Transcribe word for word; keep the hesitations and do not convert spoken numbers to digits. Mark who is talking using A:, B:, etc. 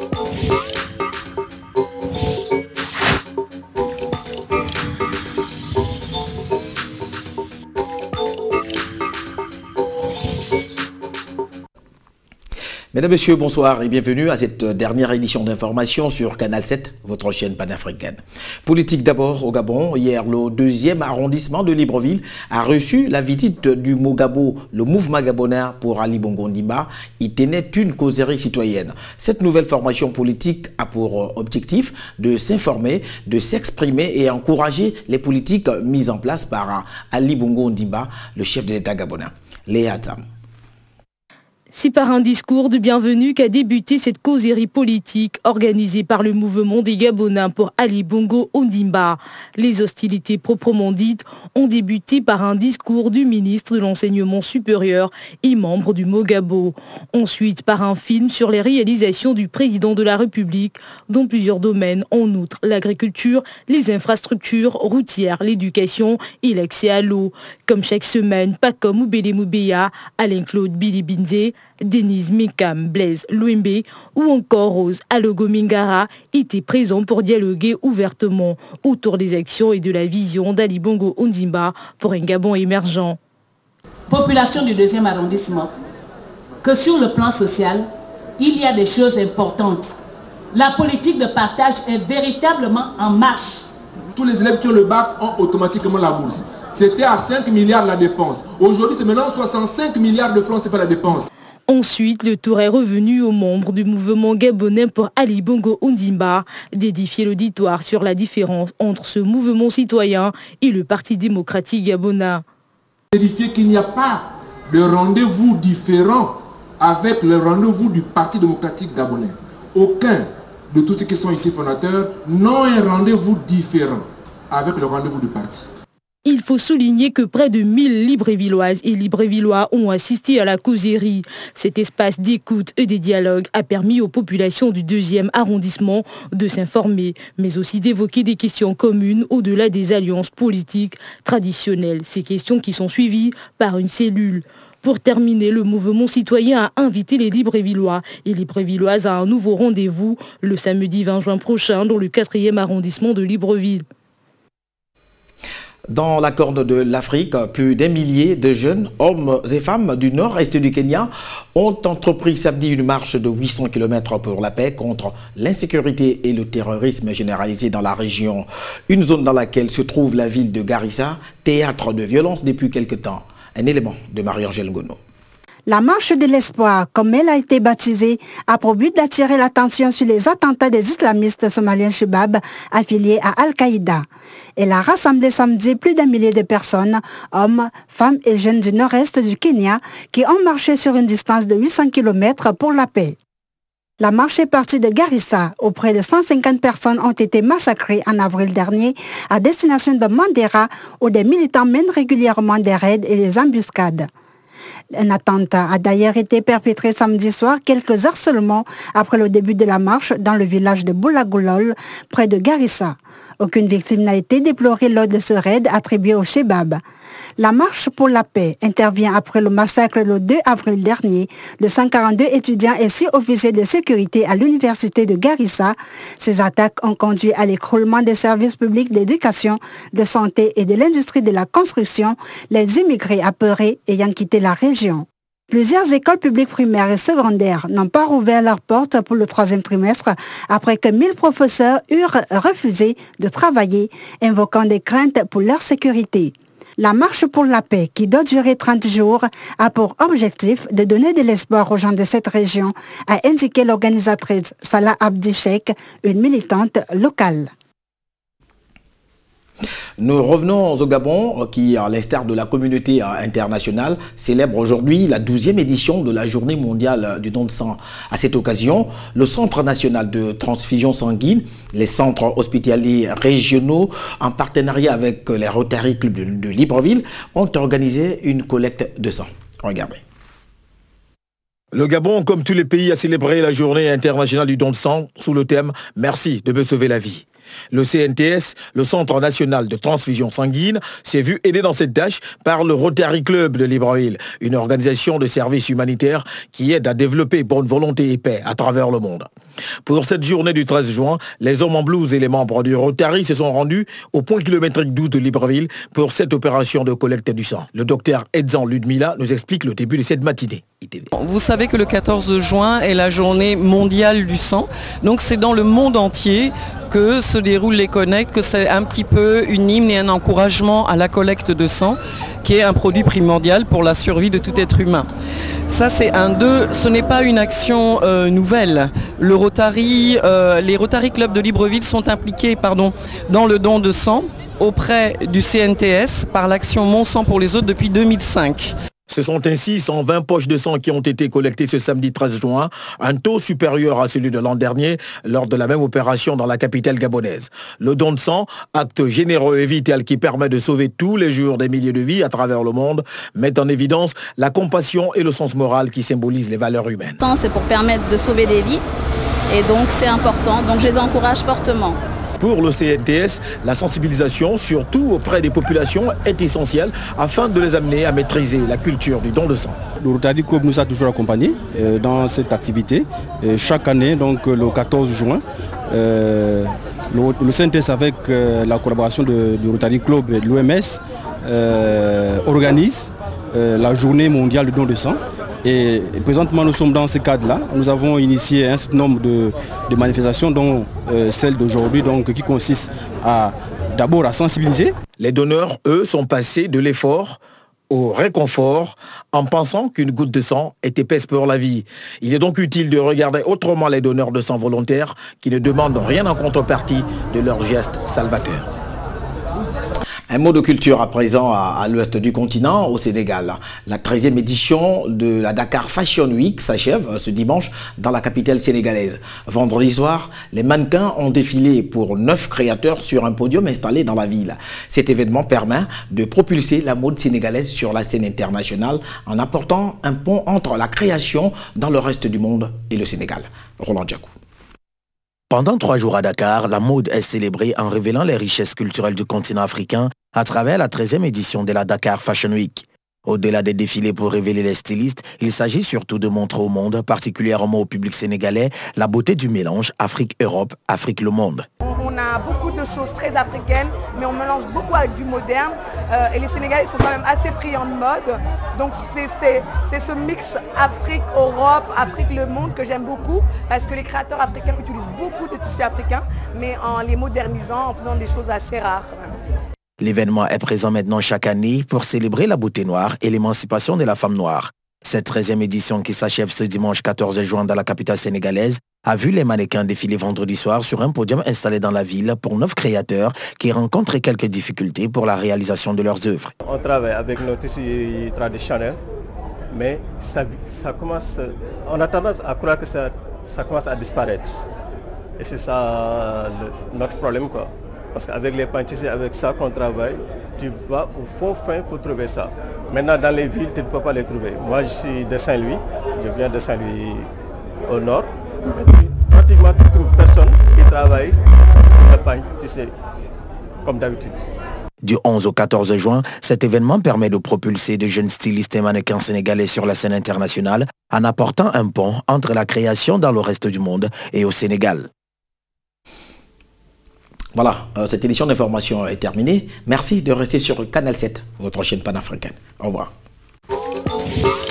A: Mesdames, Messieurs, bonsoir et bienvenue à cette dernière édition d'information sur Canal sept, votre chaîne panafricaine. Politique d'abord au Gabon. Hier, le deuxième arrondissement de Libreville a reçu la visite du Mogabo, le mouvement gabonais pour Ali Bongo Ondimba. Il tenait une causerie citoyenne. Cette nouvelle formation politique a pour objectif de s'informer, de s'exprimer et encourager les politiques mises en place par Ali Bongo Ondimba, le chef de l'État gabonais. Léa Tam.
B: C'est par un discours de bienvenue qu'a débuté cette causerie politique organisée par le mouvement des Gabonais pour Ali Bongo Ondimba. Les hostilités proprement dites ont débuté par un discours du ministre de l'Enseignement supérieur et membre du Mogabo. Ensuite par un film sur les réalisations du président de la République dans plusieurs domaines, en outre l'agriculture, les infrastructures routières, l'éducation et l'accès à l'eau. Comme chaque semaine, Pacom Moubele Moubeya, Alain-Claude Bilibinze, Denise Mekam, Blaise Louembe ou encore Rose Alogomingara étaient présents pour dialoguer ouvertement autour des actions et de la vision d'Ali Bongo Ondimba pour un Gabon émergent.
C: Population du deuxième arrondissement, que sur le plan social, il y a des choses importantes. La politique de partage est véritablement en marche.
D: Tous les élèves qui ont le bac ont automatiquement la bourse. C'était à cinq milliards la dépense. Aujourd'hui, c'est maintenant soixante-cinq milliards de francs, c'est pas la dépense.
B: Ensuite, le tour est revenu aux membres du mouvement gabonais pour Ali Bongo Ondimba d'édifier l'auditoire sur la différence entre ce mouvement citoyen et le Parti démocratique gabonais.
D: Vérifier qu'il n'y a pas de rendez-vous différent avec le rendez-vous du Parti démocratique gabonais. Aucun de tous ceux qui sont ici fondateurs n'ont un rendez-vous différent avec le rendez-vous du parti.
B: Il faut souligner que près de mille Librévilloises et Librévillois ont assisté à la causerie. Cet espace d'écoute et de dialogue a permis aux populations du deuxième arrondissement de s'informer, mais aussi d'évoquer des questions communes au-delà des alliances politiques traditionnelles. Ces questions qui sont suivies par une cellule. Pour terminer, le mouvement citoyen a invité les Librévillois et Librévilloises à un nouveau rendez-vous le samedi vingt juin prochain dans le quatrième arrondissement de Libreville.
A: Dans la Corne de l'Afrique, plus d'un millier de jeunes, hommes et femmes du nord-est du Kenya ont entrepris samedi une marche de huit cents kilomètres pour la paix contre l'insécurité et le terrorisme généralisé dans la région. Une zone dans laquelle se trouve la ville de Garissa, théâtre de violence depuis quelque temps. Un élément de Marie-Angèle Ngono.
E: La marche de l'espoir, comme elle a été baptisée, a pour but d'attirer l'attention sur les attentats des islamistes somaliens Shebab affiliés à Al-Qaïda. Elle a rassemblé samedi plus d'un millier de personnes, hommes, femmes et jeunes du nord-est du Kenya, qui ont marché sur une distance de huit cents kilomètres pour la paix. La marche est partie de Garissa, où près de cent cinquante personnes ont été massacrées en avril dernier à destination de Mandera, où des militants mènent régulièrement des raids et des embuscades. Un attentat a d'ailleurs été perpétré samedi soir, quelques heures seulement après le début de la marche dans le village de Boulagolol, près de Garissa. Aucune victime n'a été déplorée lors de ce raid attribué au Shebab. La marche pour la paix intervient après le massacre le deux avril dernier de cent quarante-deux étudiants et six officiers de sécurité à l'université de Garissa. Ces attaques ont conduit à l'écroulement des services publics d'éducation, de santé et de l'industrie de la construction, les immigrés apeurés ayant quitté la région. Plusieurs écoles publiques primaires et secondaires n'ont pas rouvert leurs portes pour le troisième trimestre après que mille professeurs eurent refusé de travailler, invoquant des craintes pour leur sécurité. La marche pour la paix, qui doit durer trente jours, a pour objectif de donner de l'espoir aux gens de cette région, a indiqué l'organisatrice Salah Abdishek, une militante locale.
A: Nous revenons au Gabon qui, à l'instar de la communauté internationale, célèbre aujourd'hui la douzième édition de la journée mondiale du don de sang. À cette occasion, le Centre national de transfusion sanguine, les centres hospitaliers régionaux, en partenariat avec les Rotary Club de Libreville, ont organisé une collecte de sang. Regardez.
F: Le Gabon, comme tous les pays, a célébré la journée internationale du don de sang sous le thème « Merci de me sauver la vie ». Le C N T S, le Centre national de transfusion sanguine, s'est vu aidé dans cette tâche par le Rotary Club de Libreville, une organisation de services humanitaires qui aide à développer bonne volonté et paix à travers le monde. Pour cette journée du treize juin, les hommes en blouse et les membres du Rotary se sont rendus au point kilométrique douze de Libreville pour cette opération de collecte du sang. Le docteur Edzan Ludmila nous explique le début de cette matinée.
G: Vous savez que le quatorze juin est la journée mondiale du sang, donc c'est dans le monde entier que se déroulent les collectes, que c'est un petit peu une hymne et un encouragement à la collecte de sang, qui est un produit primordial pour la survie de tout être humain. Ça c'est un deux, ce n'est pas une action euh, nouvelle. Le Rotary, euh, les Rotary Club de Libreville sont impliqués pardon, dans le don de sang auprès du C N T S par l'action Mon sang pour les autres depuis deux mille cinq.
F: Ce sont ainsi cent vingt poches de sang qui ont été collectées ce samedi treize juin, un taux supérieur à celui de l'an dernier lors de la même opération dans la capitale gabonaise. Le don de sang, acte généreux et vital qui permet de sauver tous les jours des milliers de vies à travers le monde, met en évidence la compassion et le sens moral qui symbolisent les valeurs humaines.
H: Le sang, c'est pour permettre de sauver des vies et donc c'est important, donc je les encourage fortement.
F: Pour le C N T S, la sensibilisation, surtout auprès des populations, est essentielle afin de les amener à maîtriser la culture du don de sang.
I: Le Rotary Club nous a toujours accompagnés euh, dans cette activité. Et chaque année, donc le quatorze juin, euh, le, le C N T S avec euh, la collaboration de, du Rotary Club et de l'O M S euh, organise euh, la journée mondiale du don de sang. Et présentement, nous sommes dans ce cadre-là. Nous avons initié un certain nombre de, de manifestations, dont euh, celle d'aujourd'hui, donc qui consiste à d'abord à sensibiliser.
F: Les donneurs, eux, sont passés de l'effort au réconfort en pensant qu'une goutte de sang est épaisse pour la vie. Il est donc utile de regarder autrement les donneurs de sang volontaires qui ne demandent rien en contrepartie de leur geste salvateur.
A: Un mot de culture à présent à, à l'ouest du continent, au Sénégal. La treizième édition de la Dakar Fashion Week s'achève ce dimanche dans la capitale sénégalaise. Vendredi soir, les mannequins ont défilé pour neuf créateurs sur un podium installé dans la ville. Cet événement permet de propulser la mode sénégalaise sur la scène internationale en apportant un pont entre la création dans le reste du monde et le Sénégal. Roland Djakou.
J: Pendant trois jours à Dakar, la mode est célébrée en révélant les richesses culturelles du continent africain à travers la treizième édition de la Dakar Fashion Week. Au-delà des défilés pour révéler les stylistes, il s'agit surtout de montrer au monde, particulièrement au public sénégalais, la beauté du mélange Afrique-Europe, Afrique-le monde.
K: On a beaucoup de choses très africaines, mais on mélange beaucoup avec du moderne. Euh, et les Sénégalais sont quand même assez friands de mode. Donc c'est ce mix Afrique-Europe, Afrique-le monde que j'aime beaucoup, parce que les créateurs africains utilisent beaucoup de tissus africains, mais en les modernisant, en faisant des choses assez rares quand même.
J: L'événement est présent maintenant chaque année pour célébrer la beauté noire et l'émancipation de la femme noire. Cette treizième édition qui s'achève ce dimanche quatorze juin dans la capitale sénégalaise a vu les mannequins défiler vendredi soir sur un podium installé dans la ville pour neuf créateurs qui rencontrent quelques difficultés pour la réalisation de leurs œuvres.
L: On travaille avec nos tissus traditionnels, mais ça, ça commence, on a tendance à croire que ça, ça commence à disparaître. Et c'est ça le, notre problème, quoi. Parce qu'avec les pâtisseries, avec ça qu'on travaille, tu vas au fond fin pour trouver ça. Maintenant, dans les villes, tu ne peux pas les trouver. Moi, je suis de Saint-Louis, je viens de Saint-Louis au nord. Mais pratiquement, tu ne trouves personne qui travaille sur le pain, tu sais, comme d'habitude.
J: Du onze au quatorze juin, cet événement permet de propulser de jeunes stylistes et mannequins sénégalais sur la scène internationale en apportant un pont entre la création dans le reste du monde et au Sénégal.
A: Voilà, euh, cette édition d'information est terminée. Merci de rester sur Canal sept, votre chaîne panafricaine. Au revoir.